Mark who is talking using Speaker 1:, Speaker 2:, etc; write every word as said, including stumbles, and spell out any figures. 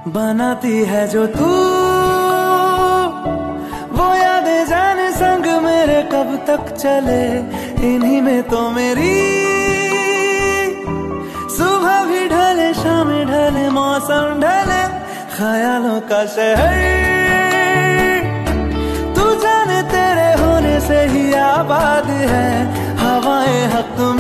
Speaker 1: बनाती है जो तू वो यादें जाने संग मेरे कब तक चले। इन्हीं में तो मेरी सुबह भी ढले शाम ढले मौसम ढले ख्यालों का शहर तू जाने तेरे होने से ही आबाद है। हवाएं हक